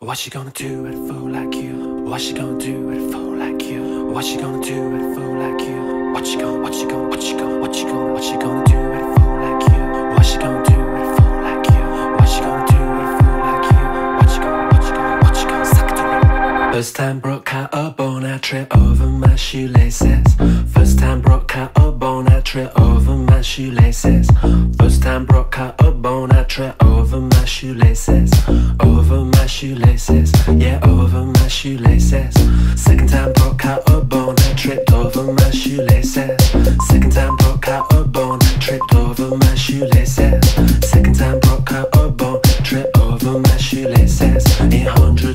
What she gonna do at a fool like you? What she gonna do at a fool like you? What she gonna do at a fool like you? What she gonna do at a fool like you? What she gonna do at a fool like you? What she gonna do at a fool like you? What she gonna suck it to me? First time broke out a bone, I trip over my shoelaces. First time broke out a bone, I trip over my shoelaces. First time broke out a bone, I trip over my shoelaces. Over my shoelaces, yeah, over my shoelaces. Second time broke out a bone, I tripped over my shoelaces. Second time broke out a bone, tripped over my shoelaces. Second time broke out a bone, tripped over my shoelaces. 800